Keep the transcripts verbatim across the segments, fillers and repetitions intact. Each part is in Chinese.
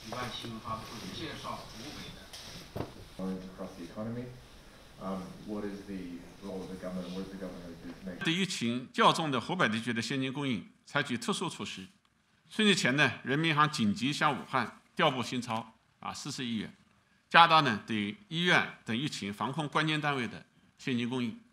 举办新闻发布会，介绍湖北的。 Across the economy, um, what is the role of the government? What is the government going to do to make? 对疫情较重的湖北地区的现金供应采取特殊措施。春节前呢，人民银行紧急向武汉调拨新钞啊四十亿元，加大呢对医院等疫情防控关键单位的现金供应。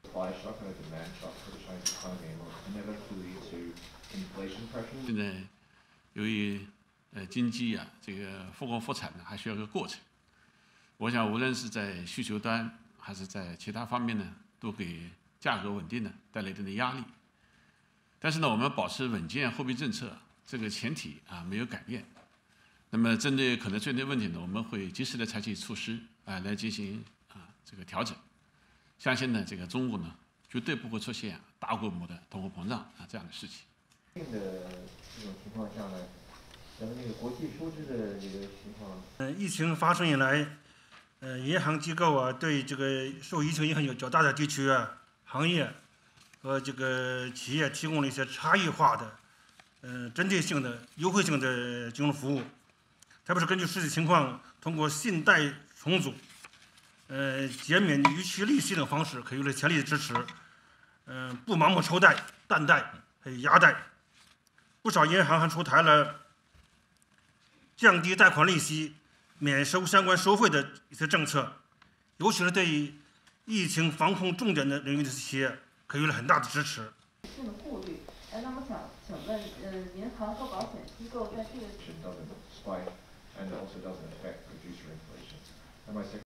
现在由于呃经济啊这个复工复产呢，还需要个过程。我想无论是在需求端还是在其他方面呢，都给价格稳定呢带来一定的压力。但是呢，我们保持稳健货币政策这个前提啊没有改变。那么针对可能出现的问题呢，我们会及时的采取措施啊来进行啊这个调整。相信呢，这个中国呢绝对不会出现大规模的通货膨胀啊这样的事情。 的这种情况下呢，咱们那个国际收支的这个情况， 呃，疫情发生以来，呃，银行机构啊，对这个受疫情影响有较大的地区啊、行业和这个企业提供了一些差异化的、呃，针对性的、优惠性的金融服务，特别是根据实际情况，通过信贷重组、呃，减免逾期利息等方式，给予了全力的支持。嗯、呃，不盲目抽贷、淡贷还有压贷，不少银行还出台了降低贷款利息、免收相关收费的一些政策，尤其是对于疫情防控重点的领域的企业，给予了很大的支持。 性的顾虑，哎，那么想请问，呃，银行和保险机构在这个。